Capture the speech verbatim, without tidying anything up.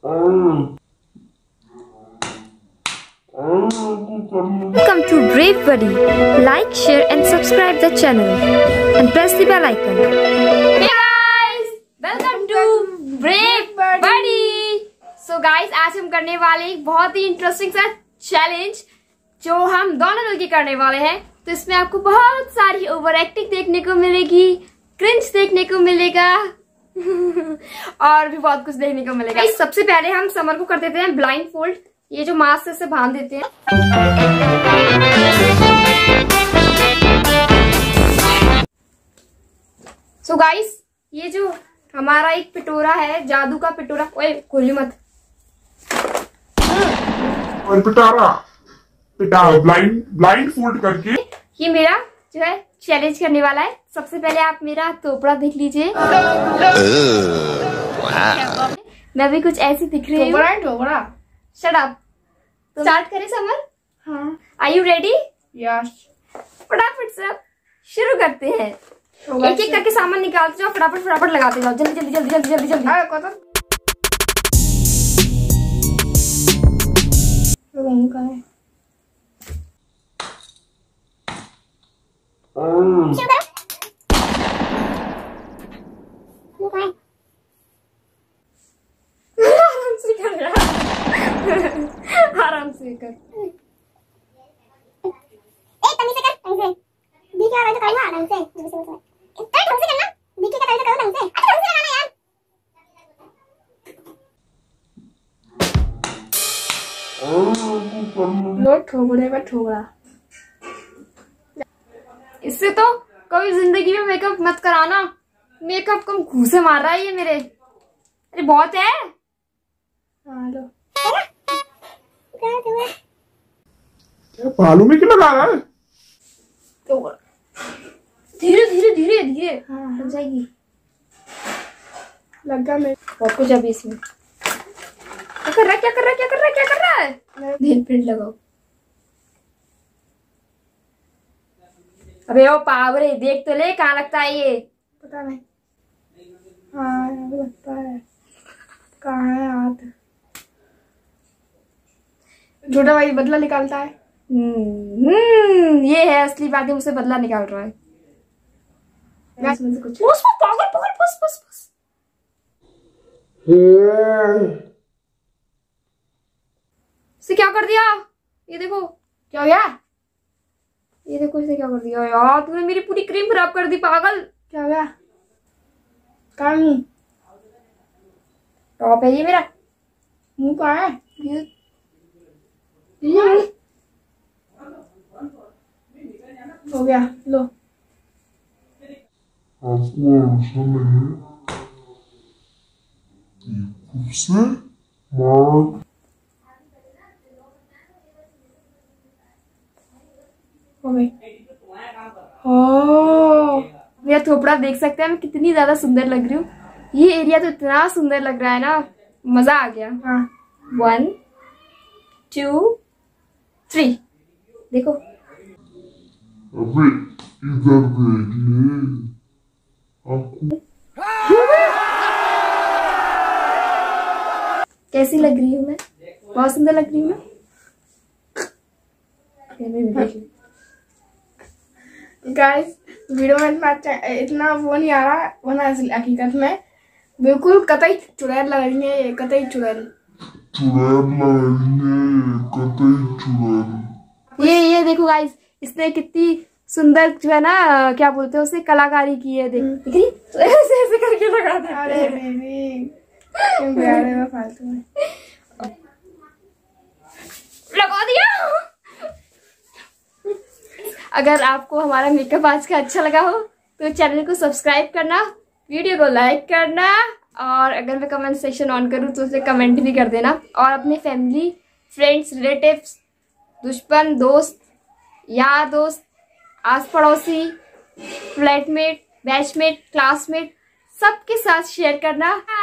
Welcome to Brave Buddy. Like, share and subscribe the channel and press the bell icon. Hey guys, welcome to Brave Buddy. So guys, आज हम करने वाले एक बहुत ही interesting सा challenge जो हम दोनों मिलकर करने वाले हैं। तो इसमें आपको बहुत सारी ओवर एक्टिंग देखने को मिलेगी, क्रिंज देखने को मिलेगा और भी बहुत कुछ देखने को मिलेगा। सबसे पहले हम समर को कर देते हैं ब्लाइंड फोल्ड। ये जो मास्क से बांध देते हैं। सो so गाइस, ये जो हमारा एक पिटोरा है, जादू का पिटोरा। ओए खोली मत। और पिटारा पिटारा ब्लाइंड ब्लाइंड फोल्ड करके ये मेरा जो है चैलेंज करने वाला है। सबसे पहले आप मेरा तोपड़ा देख लीजिए। मैं भी कुछ ऐसी दिख रही हूँ। Shut up. स्टार्ट करें समर? हाँ। Are you ready? यस। फटाफट से शुरू करते हैं। एक एक करके सामान निकालते जाओ, फटाफट फटाफट लगाते जाओ। जल्दी जल्दी जल्दी जल्दी जल्दी जल्दी। आराम से कर यार, आराम से कर। ए तमी से कर, तमी से दी क्या तो करूंगा ढंग से, ढंग से कर, ढंग से करना। दी के करो तो करो ढंग से, अच्छा ढंग से लगाना यार। लो ठोकरे का ठोकरा। इससे तो कभी जिंदगी में मेकअप मत कराना। मेकअप कम घूसे मार रहा है ये मेरे। अरे बहुत है। हाँ लो। क्या बालों में क्यों लगा रहा है? धीरे धीरे धीरे धीरे हाँ लग जाएगी। लगा मैं बहुत कुछ अभी इसमें। क्या कर रहा है क्या कर रहा है क्या कर रहा है क्या कर रहा है? नेल पेंट लगाओ। अबे ओ पावरे, देख तो ले कहाँ लगता है ये। पता नहीं। हाँ लगता है। कहाँ है हाथ? छोटा भाई बदला निकालता है। हम्म ये है असली बात है, मुझसे बदला निकाल रहा है। कुछ पागल पकड़ बस बस बस। इसे क्या कर दिया? ये देखो क्या हो गया। ये देखो इसे क्या कर दिया यार, तूने मेरी पूरी क्रीम खराब कर दी पागल। क्या हो गया? कहाँ मुंह? टॉप है ये मेरा। मुंह कहाँ है? ये ये हो गया लो। आपको ऐसा नहीं से मार हो गई। ओ मेरा थोपड़ा देख सकते हैं मैं कितनी ज्यादा सुंदर लग रही हूँ। ये एरिया तो इतना सुंदर लग रहा है ना, मजा आ गया। हाँ वन टू थ्री देखो। अबे इधर देख ले। कैसी लग रही हूँ मैं? बहुत सुंदर लग रही हूँ मैं। गाइस वीडियो में इतना इतना वो नहीं आ रहा, वरना हकीकत में बिल्कुल कतई चुड़ैल लग रही है। कतई चुड़ैल चुड़ैल लग रही है, कतई चुड़ैल। ये ये देखो गाइस, इसने कितनी सुंदर जो है ना, क्या बोलते हैं उसे, कलाकारी की है। देख दिख रही तो ऐसे ऐसे करके लगा दे। अरे बेबी क्यों बिगाड़ रहे हो फालतू में? लगा दिया। अगर आपको हमारा मेकअप आज का अच्छा लगा हो तो चैनल को सब्सक्राइब करना, वीडियो को लाइक करना, और अगर मैं कमेंट सेक्शन ऑन करूँ तो उसे कमेंट भी कर देना। और अपने फैमिली, फ्रेंड्स, रिलेटिव्स, दुश्मन, दोस्त, यार दोस्त, आस पड़ोसी, फ्लैटमेट, बैचमेट, क्लासमेट सबके साथ शेयर करना।